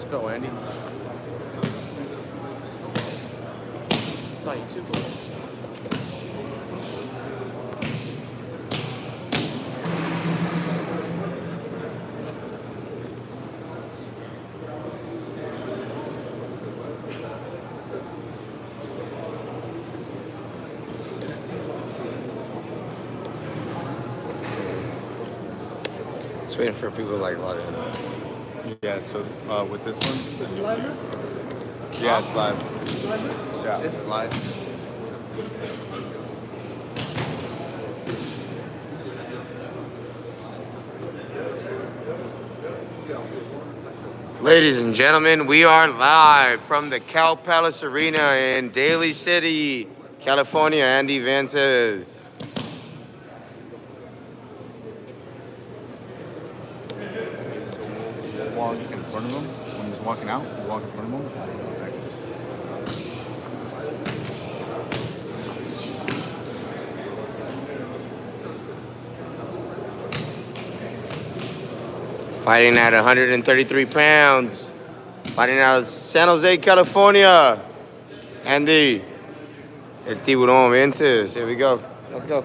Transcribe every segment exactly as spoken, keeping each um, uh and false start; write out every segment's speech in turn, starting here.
go, Andy. It's on YouTube. Just waiting for people like log in. Yeah, so uh, with this one. Is it live? Yeah, it's live. Yeah. This is live. Ladies and gentlemen, we are live from the Cal Palace Arena in Daly City, California. Andy Vences. Walk in front of him when he's walking out. Walk in front of him. Fighting at one hundred thirty-three pounds. Fighting out of San Jose, California. Andy. El Tiburon Vences. Here we go. Let's go.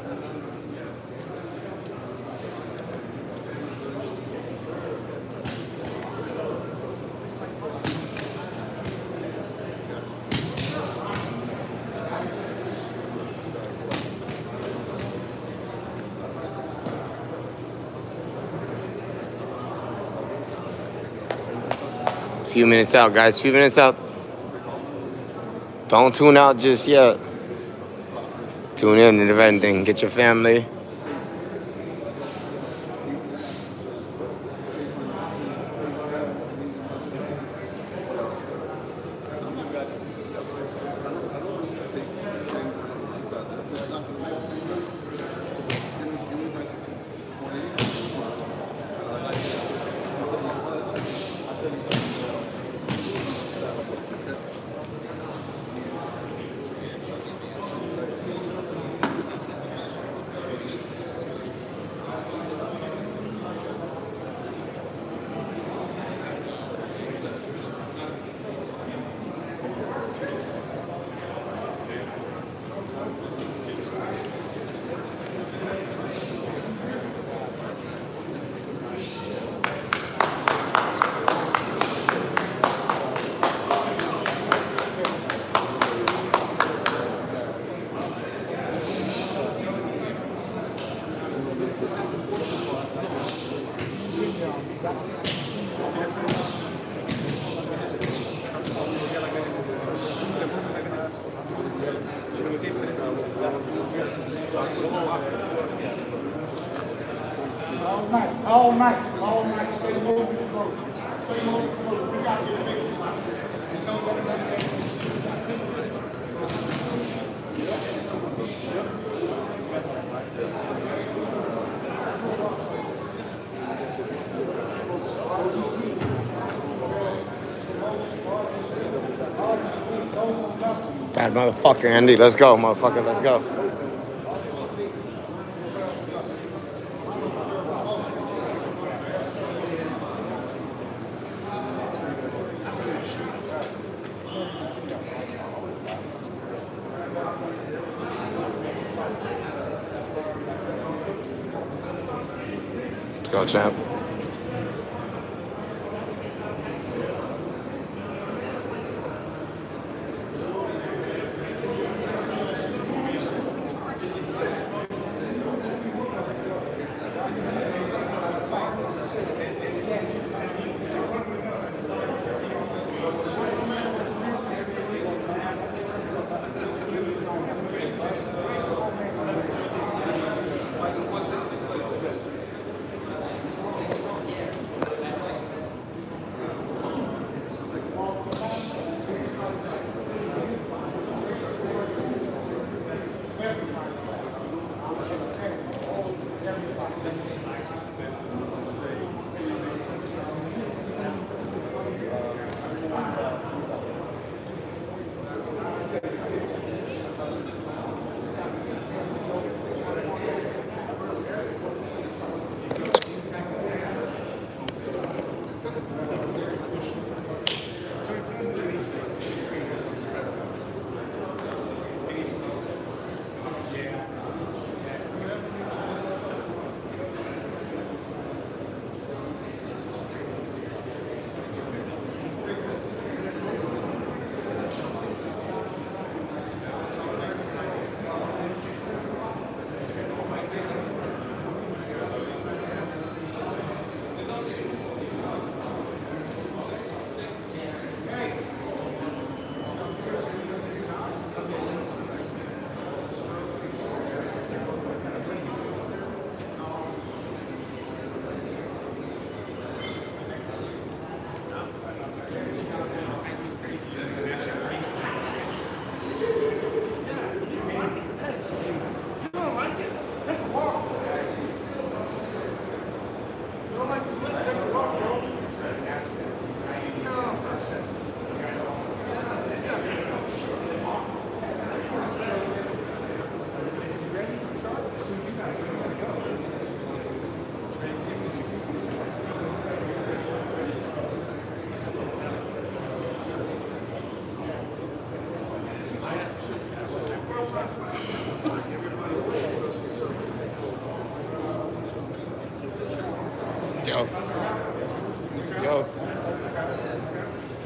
Few minutes out, guys. Few minutes out. Don't tune out just yet. Tune in and everything. Get your family. All night, all night, all night, stay moving the boat. Stay moving the boat. We got to get a big one. And don't go to that. Bad motherfucker, Andy. Let's go, motherfucker. Let's go. Let's go, champ.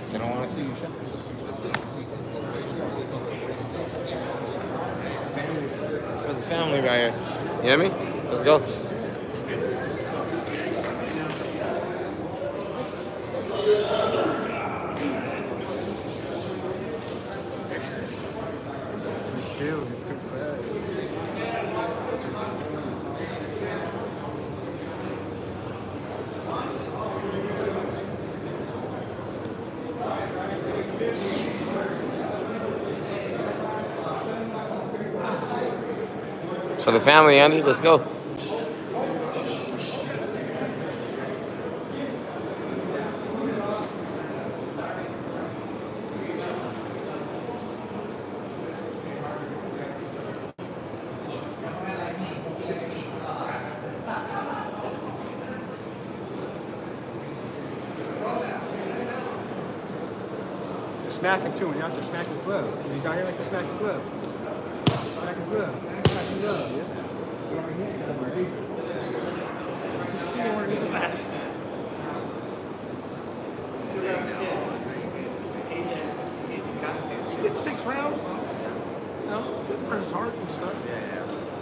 They don't want to see you shot. For the family right here. You hear me? Let's go. Too skilled, he's too fast. For the family, Andy, let's go. Smacking too, and you have to smack his glove. When he's out here, like to smack his glove. Smack his glove. Smack his glove, yeah. Just see where he is at. Get six rounds. You know, good for his heart and stuff. Yeah, yeah.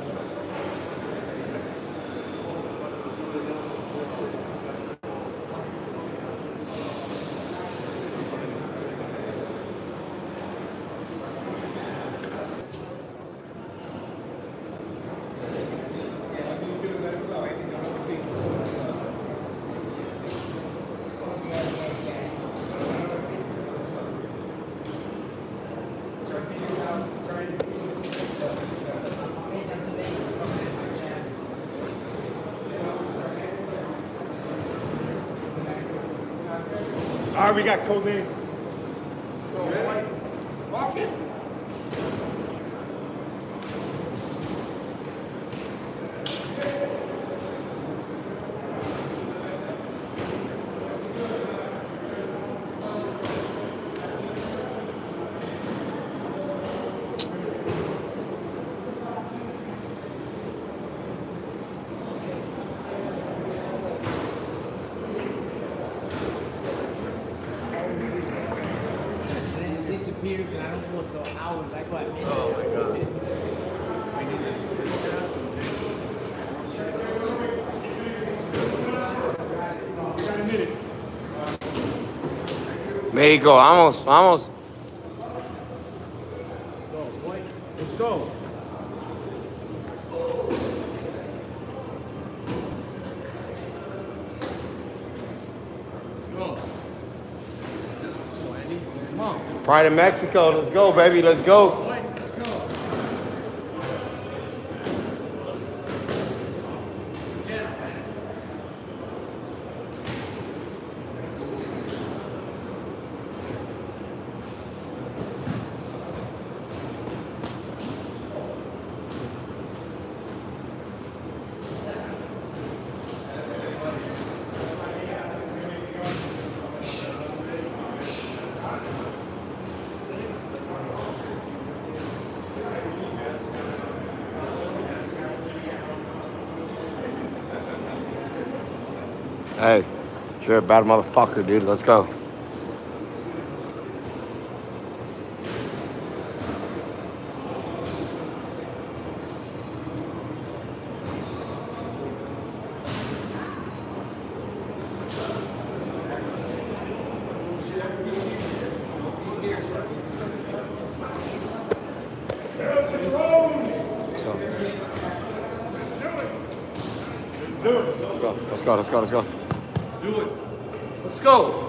All right, we got code name. So, walk it. Disappears and I don't know until hours. I go at midnight. Oh my god. We need to Mexico, vamos, vamos. Go, boy. Let's go. Let's go. Come on. Pride of Mexico, let's go, baby, let's go. Let's go. Hey, you're a bad motherfucker, dude. Let's go. Let's go. Let's go. Let's go. Let's go. Do it. Let's go.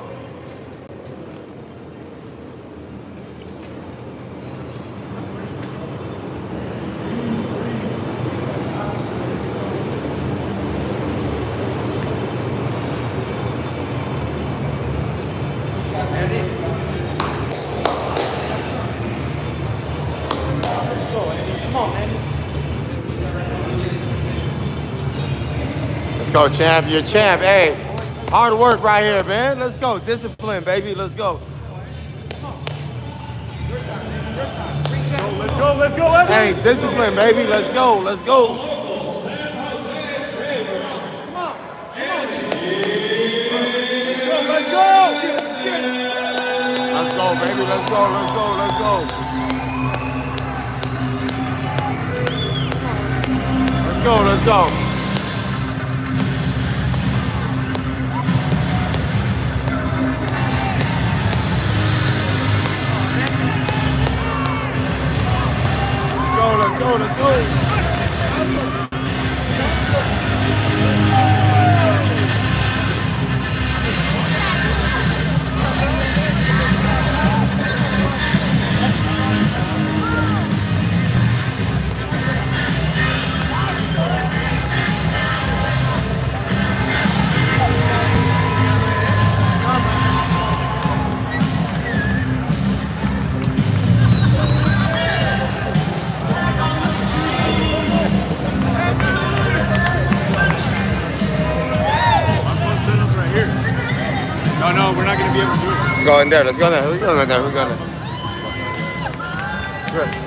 Let's go, champ. You're champ. Hey, hard work right here, man. Let's go. Discipline, baby. Let's go. Let's go, let's go, let's go. Hey, discipline, baby. Let's go. Let's go. Let's go. go, baby. Let's go, let's go, let's go. Let's go, let's go. Let's go, let's go. No, no, we're not going to be able to do it. Let's go in there, let's go in there. Who's going in there? Who's going in there? Good.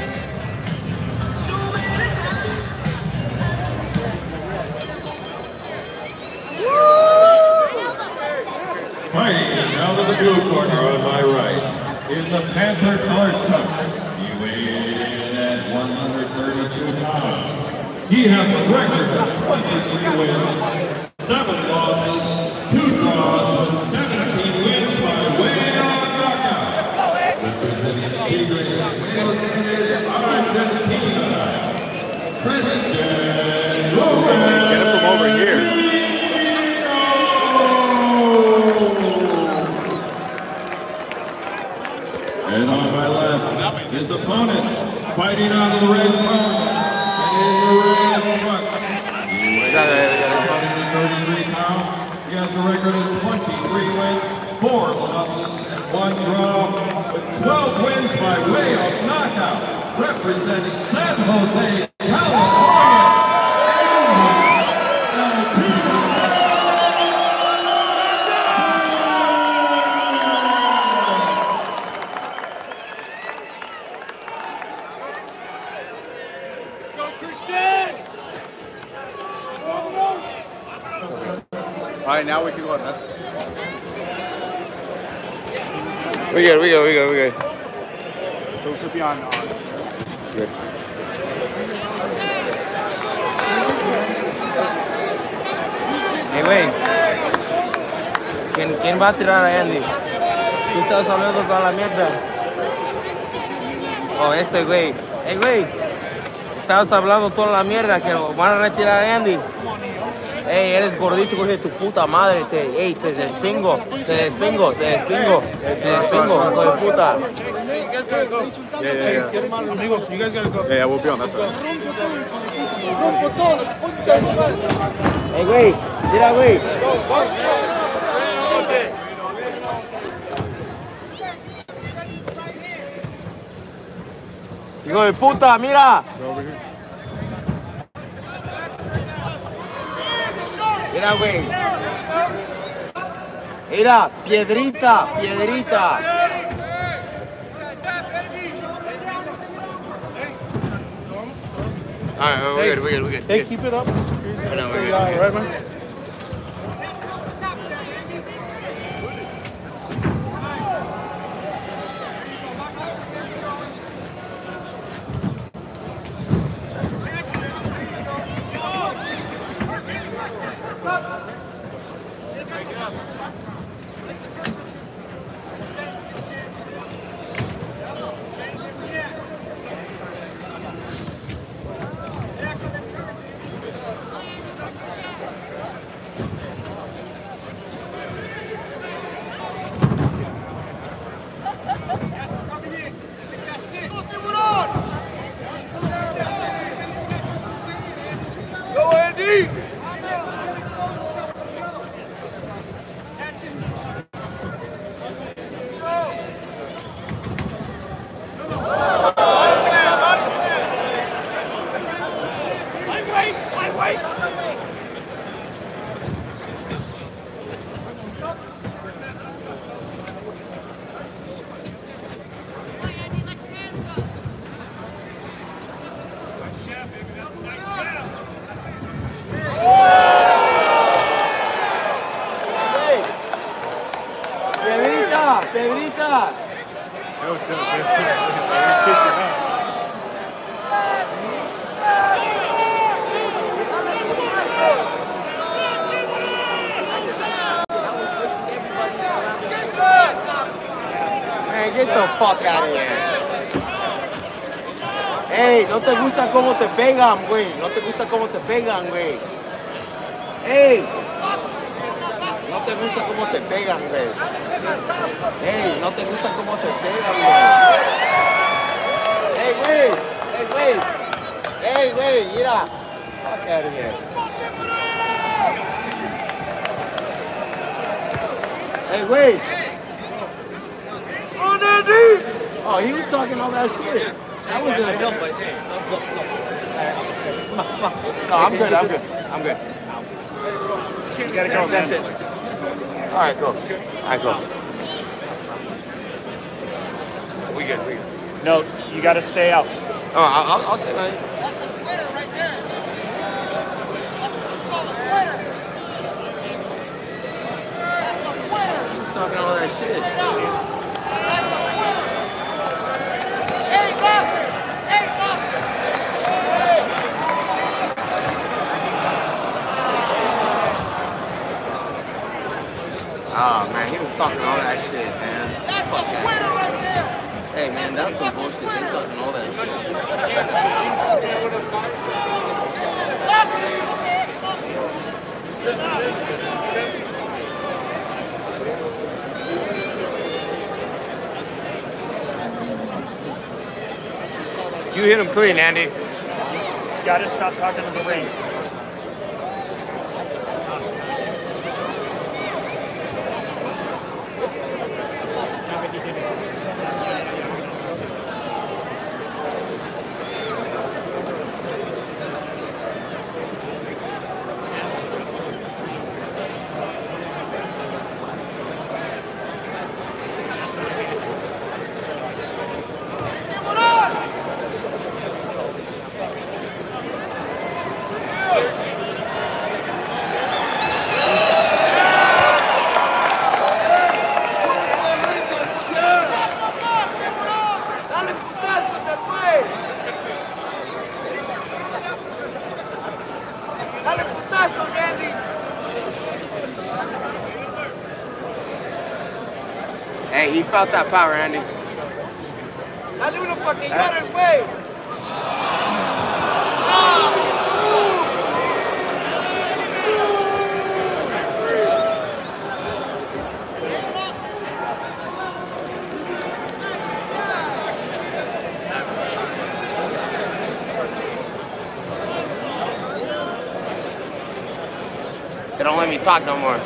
Fighting out of the blue corner on my right, in the Panther card trunks, he weighed in at one hundred thirty-two pounds. He has a record of twenty-three wins, seven losses, two draws, and seventeen wins by way of knockout. Representing Tiburon, Buenos Aires, Argentina, Cristian Ruben Mino. Get him from over here. And on my left, his opponent, fighting out of the red corner, and in the red trunks. He weighs one hundred thirty-three pounds. He has a record of twenty-three wins, four losses, and one draw, with twelve wins by way of knockout, representing San Jose, California. All right, now we can go. That's We good, we good, we good, we good. so it could be on. on. Good. Hey, güey. ¿Quién, ¿Quién va a tirar a Andy? Tú estás hablando toda la mierda. Oh, ese güey. Hey, güey. Estabas hablando toda la mierda que lo van a retirar a Andy. Ey, eres gordito, hijo de tu puta madre. Te, ey, te despingo, te despingo, te despingo, te despingo, hijo de puta. Yeah, yeah, yeah. Yeah, yeah, we'll be on that side. Ey, güey, mira, güey. Hijo de puta, mira. Mira, güey. Mira, piedrita, piedrita. All right, we're good, we're good, we're good. Hey, keep it up. I know, we're good. All right, man. Pedrita, Pedrita. Chill, chill, chill, chill. Let me kick you out. Man, get the fuck out of here. Ey, no te gusta cómo te pegan, güey. No te gusta cómo te pegan, güey. Ey. No te gusta cómo te pegan, güey. Ey, no te gusta cómo te pegan, güey. Ey, güey. Ey, güey. Ey, güey, mira. Fuck out of here. Hey, wait. Oh, Andy! Oh, he was talking all that shit. That was it. No, but hey, look, look, look. Come on, come on. No, I'm good, I'm good. I'm good. You gotta go, that's it. All right, go. All right, go. We good, we good. No, you gotta stay out. Oh, I'll, I'll, I'll stay right here. That's a winner right there. That's what you call a winner. That's a winner. He was talking all that shit. That's a winner. Hey, Boston. Hey, Boston. Oh, man, he was talking all that shit, man. That's Fuck a that. winner right there. Hey, man, that's some bullshit. He was talking all that shit. You hit him clean, Andy. You gotta stop talking to the ring. Hey, he felt that power, Andy. Dale uno para que lloren, güey. They don't let me talk no more.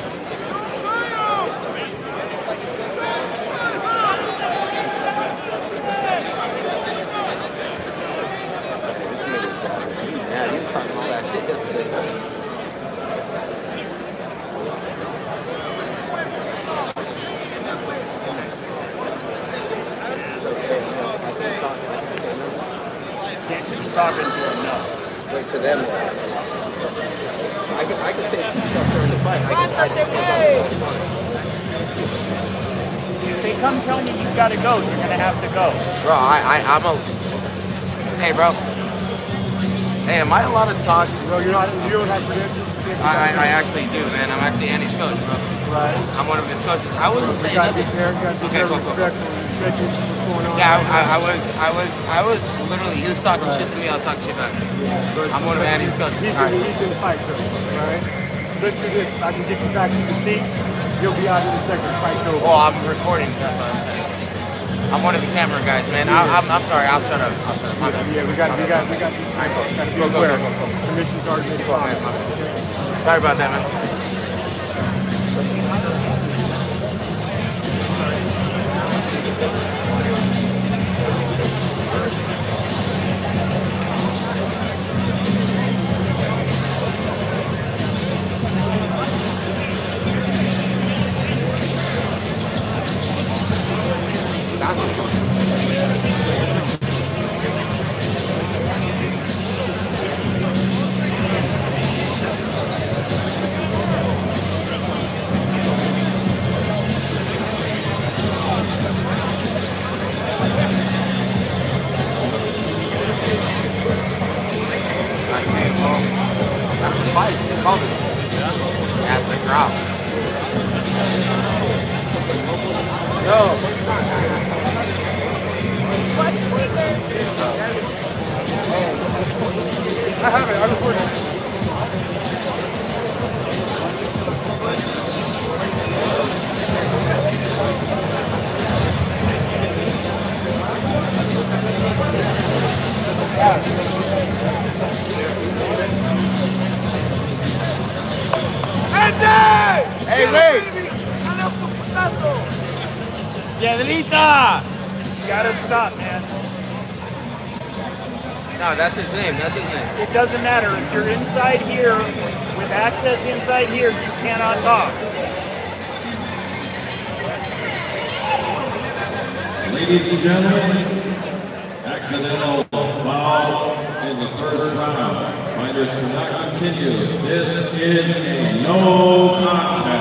This nigga's got it. He mad. He was talking all that shit yesterday. Can't keep talking to him, no. Wait for them though. I can, I can say stuff during the fight. I can, I just can't talk. If they come telling you you've got to go, you're gonna have to go. Bro, I, I, I'm a. Hey, bro. Hey, am I allowed to talk? Bro, you're not. You don't have credentials. I, I, I actually do, man. I'm actually Andy's coach, bro. Right. I'm one of his coaches. I wasn't saying Got to be nothing. fair. Got to be Okay, fair. cool, cool, cool. Respect. Respect what's going on. Yeah, I, I, I was, I was, I was literally. He was talking shit to me. I was talking shit back. I'm one of Andy's coaches. He's All right. in, he's in the fight, though. Right. Let's do this. I can get you back to the seat. You'll be out in a second. Fight over. Oh, I'm recording. That's what I'm saying. I'm one of the camera guys, man. I, I'm, I'm sorry. I'll shut up. I'll shut up. My bad. Yeah, we got, we got, we got. All right, go. Got to be Go, go, aware. go, go, go. Commission's already made a Go, man. call. My bad. Sorry about that, man. I have it. I'm recording. Hey, wait! Piedrita! You gotta stop, man. No, that's his name. That's his name. It doesn't matter. If you're inside here, with access inside here, you cannot talk. Ladies and gentlemen, accidental foul in the first round. Fighters cannot continue. This is a no contest.